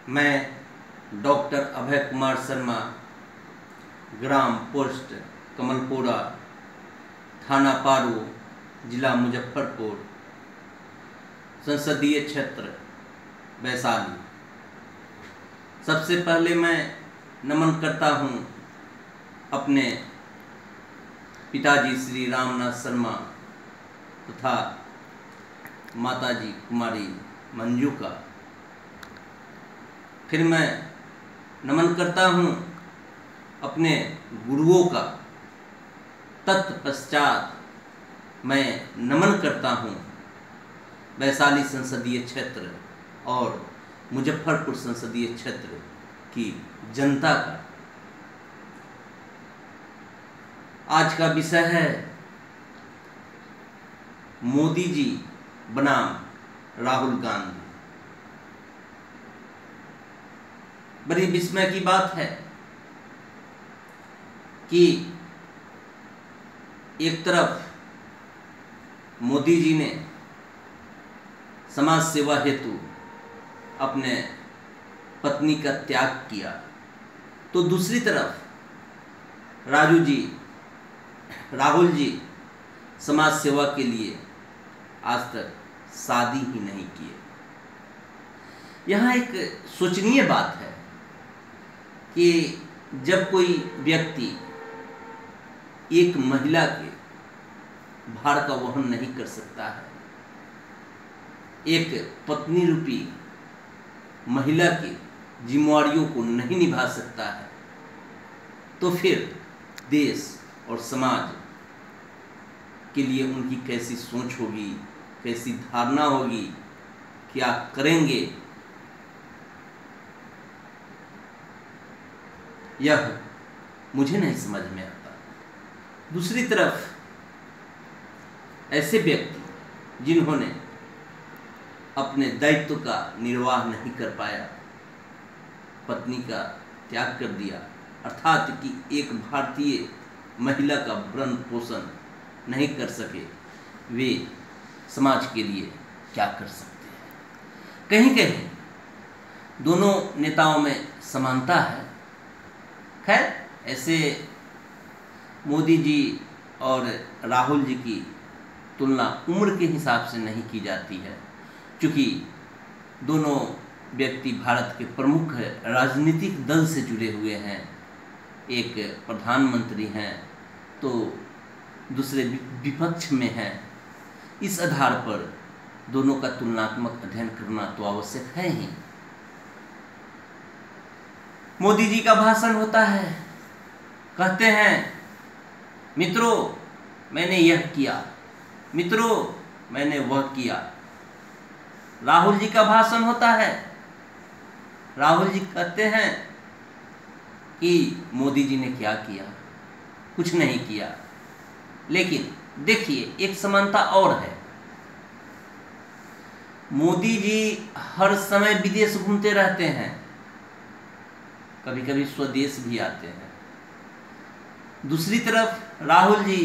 मैं डॉक्टर अभय कुमार शर्मा, ग्राम पोस्ट कमलपुरा, थाना पारू, जिला मुजफ्फरपुर, संसदीय क्षेत्र वैशाली। सबसे पहले मैं नमन करता हूँ अपने पिताजी श्री रामनाथ शर्मा तथा माताजी कुमारी मंजू का। फिर मैं नमन करता हूँ अपने गुरुओं का। तत्पश्चात मैं नमन करता हूँ वैशाली संसदीय क्षेत्र और मुजफ्फरपुर संसदीय क्षेत्र की जनता का। आज का विषय है मोदी जी बनाम राहुल गांधी। बड़ी विस्मय की बात है कि एक तरफ मोदी जी ने समाज सेवा हेतु अपने पत्नी का त्याग किया, तो दूसरी तरफ राहुल जी समाज सेवा के लिए आज तक शादी ही नहीं किए। यहाँ एक सोचनीय बात है कि जब कोई व्यक्ति एक महिला के भार का वहन नहीं कर सकता है, एक पत्नी रूपी महिला की जिम्मेवारियों को नहीं निभा सकता है, तो फिर देश और समाज के लिए उनकी कैसी सोच होगी, कैसी धारणा होगी, क्या करेंगे, यह मुझे नहीं समझ में आता। दूसरी तरफ ऐसे व्यक्ति जिन्होंने अपने दायित्व का निर्वाह नहीं कर पाया, पत्नी का त्याग कर दिया, अर्थात कि एक भारतीय महिला का भरण पोषण नहीं कर सके, वे समाज के लिए क्या कर सकते हैं। कहीं कहीं दोनों नेताओं में समानता है। खैर, ऐसे मोदी जी और राहुल जी की तुलना उम्र के हिसाब से नहीं की जाती है, क्योंकि दोनों व्यक्ति भारत के प्रमुख राजनीतिक दल से जुड़े हुए हैं। एक प्रधानमंत्री हैं तो दूसरे विपक्ष में हैं। इस आधार पर दोनों का तुलनात्मक अध्ययन करना तो आवश्यक है ही। मोदी जी का भाषण होता है, कहते हैं मित्रों मैंने यह किया, मित्रों मैंने वह किया। राहुल जी का भाषण होता है, राहुल जी कहते हैं कि मोदी जी ने क्या किया, कुछ नहीं किया। लेकिन देखिए, एक समानता और है। मोदी जी हर समय विदेश घूमते रहते हैं, कभी कभी स्वदेश भी आते हैं। दूसरी तरफ राहुल जी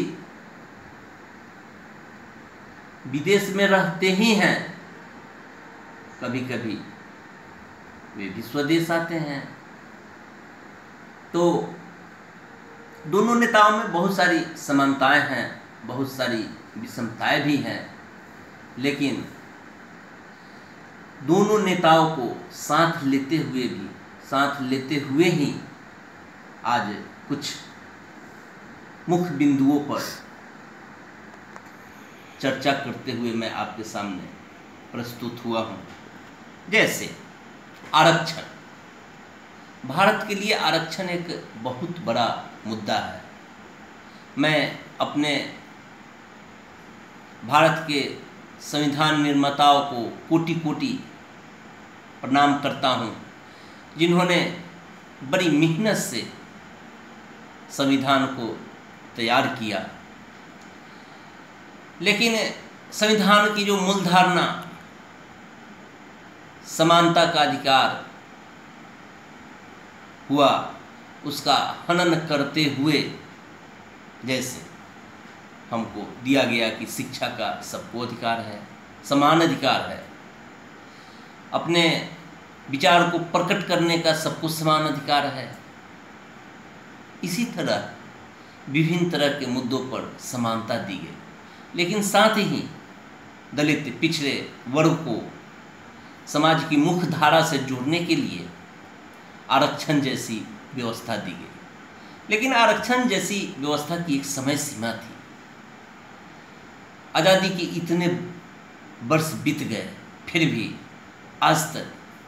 विदेश में रहते ही हैं, कभी कभी वे भी स्वदेश आते हैं। तो दोनों नेताओं में बहुत सारी समानताएं हैं, बहुत सारी विषमताएं भी हैं, लेकिन दोनों नेताओं को साथ लेते हुए ही आज कुछ मुख्य बिंदुओं पर चर्चा करते हुए मैं आपके सामने प्रस्तुत हुआ हूं। जैसे आरक्षण, भारत के लिए आरक्षण एक बहुत बड़ा मुद्दा है। मैं अपने भारत के संविधान निर्माताओं को कोटि कोटि प्रणाम करता हूं, जिन्होंने बड़ी मेहनत से संविधान को तैयार किया। लेकिन संविधान की जो मूल धारणा समानता का अधिकार हुआ, उसका हनन करते हुए जैसे हमको दिया गया कि शिक्षा का सबको अधिकार है, समान अधिकार है। अपने विचार को प्रकट करने का सबको समान अधिकार है। इसी तरह विभिन्न तरह के मुद्दों पर समानता दी गई, लेकिन साथ ही दलित पिछड़े वर्ग को समाज की मुख्य धारा से जोड़ने के लिए आरक्षण जैसी व्यवस्था दी गई। लेकिन आरक्षण जैसी व्यवस्था की एक समय सीमा थी। आज़ादी के इतने वर्ष बीत गए, फिर भी आज तक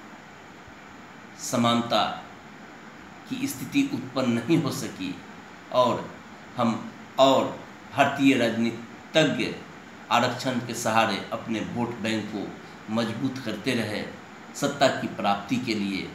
समानता की स्थिति उत्पन्न नहीं हो सकी और भारतीय राजनीतिज्ञ आरक्षण के सहारे अपने वोट बैंक को मजबूत करते रहे सत्ता की प्राप्ति के लिए।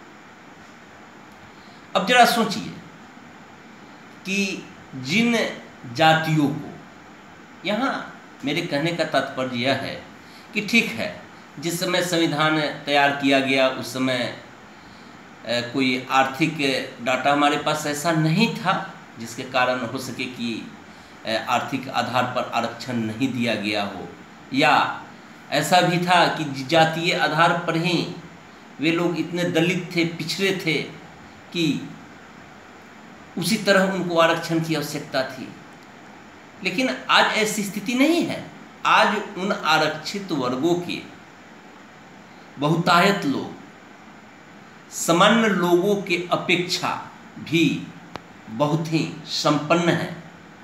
अब जरा सोचिए कि जिन जातियों को, यहाँ मेरे कहने का तात्पर्य यह है कि ठीक है, जिस समय संविधान तैयार किया गया उस समय कोई आर्थिक डाटा हमारे पास ऐसा नहीं था जिसके कारण हो सके कि आर्थिक आधार पर आरक्षण नहीं दिया गया हो, या ऐसा भी था कि जातीय आधार पर ही वे लोग इतने दलित थे, पिछड़े थे कि उसी तरह उनको आरक्षण की आवश्यकता थी। लेकिन आज ऐसी स्थिति नहीं है। आज उन आरक्षित वर्गों के बहुतायत लोग सामान्य लोगों के अपेक्षा भी बहुत ही संपन्न हैं,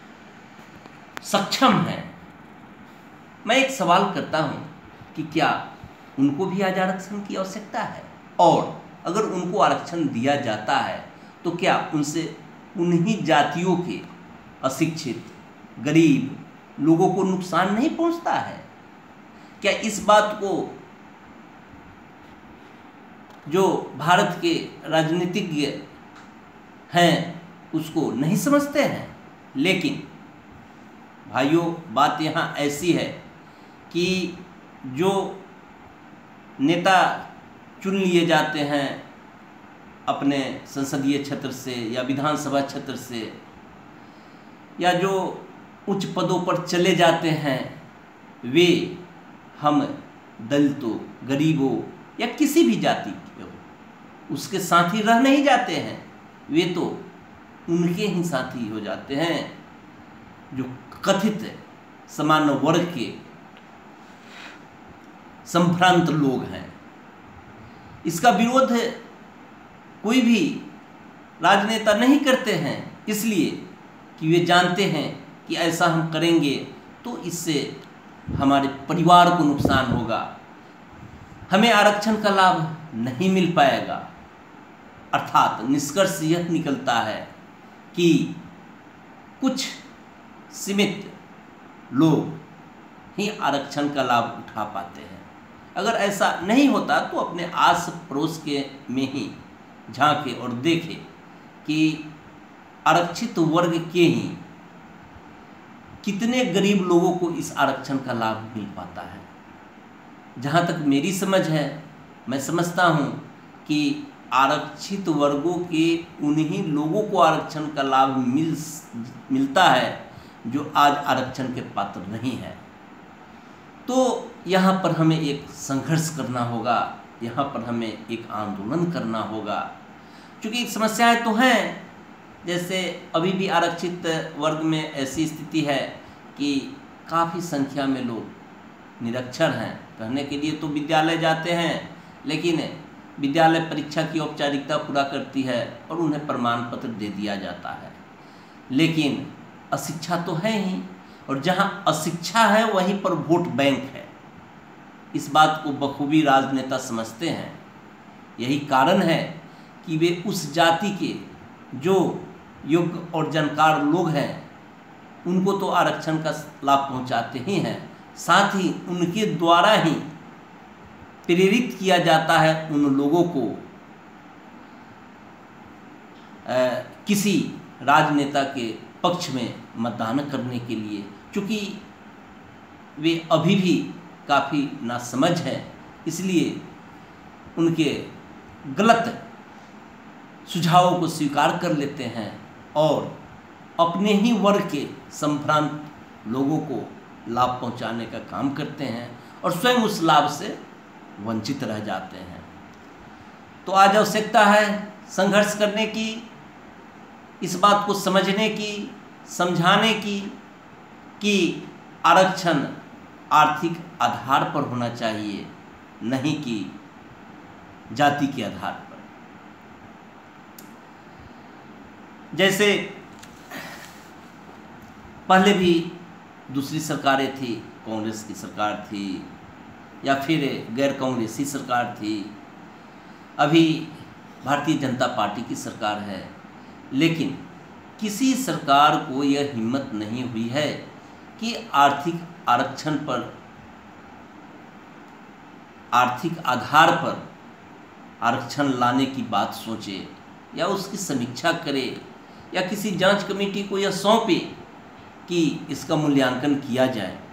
सक्षम हैं। मैं एक सवाल करता हूं कि क्या उनको भी आज आरक्षण की आवश्यकता है? और अगर उनको आरक्षण दिया जाता है तो क्या उनसे उन्हीं जातियों के अशिक्षित गरीब लोगों को नुकसान नहीं पहुंचता है? क्या इस बात को जो भारत के राजनीतिज्ञ हैं उसको नहीं समझते हैं? लेकिन भाइयों, बात यहाँ ऐसी है कि जो नेता चुन लिए जाते हैं अपने संसदीय क्षेत्र से या विधानसभा क्षेत्र से, या जो उच्च पदों पर चले जाते हैं, वे हम दलितों, गरीबों या किसी भी जाति के हो उसके साथी रह नहीं जाते हैं। वे तो उनके ही साथी हो जाते हैं जो कथित सामान्य वर्ग के संभ्रांत लोग हैं। इसका विरोध कोई भी राजनेता नहीं करते हैं, इसलिए कि वे जानते हैं कि ऐसा हम करेंगे तो इससे हमारे परिवार को नुकसान होगा, हमें आरक्षण का लाभ नहीं मिल पाएगा। अर्थात निष्कर्ष यह निकलता है कि कुछ सीमित लोग ही आरक्षण का लाभ उठा पाते हैं। अगर ऐसा नहीं होता तो अपने आस पड़ोस के में ही झांके और देखे कि आरक्षित वर्ग के ही कितने गरीब लोगों को इस आरक्षण का लाभ मिल पाता है। जहाँ तक मेरी समझ है, मैं समझता हूँ कि आरक्षित वर्गों के उन्हीं लोगों को आरक्षण का लाभ मिलता है जो आज आरक्षण के पात्र नहीं है। तो यहाँ पर हमें एक संघर्ष करना होगा, यहाँ पर हमें एक आंदोलन करना होगा, क्योंकि समस्याएं तो हैं। जैसे अभी भी आरक्षित वर्ग में ऐसी स्थिति है कि काफ़ी संख्या में लोग निरक्षर हैं। कहने के लिए तो विद्यालय जाते हैं, लेकिन विद्यालय परीक्षा की औपचारिकता पूरा करती है और उन्हें प्रमाण पत्र दे दिया जाता है, लेकिन अशिक्षा तो है ही, और जहाँ अशिक्षा है वहीं पर वोट बैंक है। इस बात को बखूबी राजनेता समझते हैं। यही कारण है कि वे उस जाति के जो योग्य और जानकार लोग हैं उनको तो आरक्षण का लाभ पहुंचाते ही हैं, साथ ही उनके द्वारा ही प्रेरित किया जाता है उन लोगों को किसी राजनेता के पक्ष में मतदान करने के लिए, क्योंकि वे अभी भी काफ़ी नासमझ हैं। इसलिए उनके गलत सुझावों को स्वीकार कर लेते हैं और अपने ही वर्ग के संभ्रांत लोगों को लाभ पहुंचाने का काम करते हैं और स्वयं उस लाभ से वंचित रह जाते हैं। तो आज आवश्यकता है संघर्ष करने की, इस बात को समझने की, समझाने की कि आरक्षण आर्थिक आधार पर होना चाहिए, नहीं कि जाति के आधार पर। जैसे पहले भी दूसरी सरकारें थी, कांग्रेस की सरकार थी या फिर गैर कांग्रेसी सरकार थी, अभी भारतीय जनता पार्टी की सरकार है, लेकिन किसी सरकार को यह हिम्मत नहीं हुई है कि आर्थिक आरक्षण पर, आर्थिक आधार पर आरक्षण लाने की बात सोचे या उसकी समीक्षा करे या किसी जांच कमेटी को यह सौंपे कि इसका मूल्यांकन किया जाए।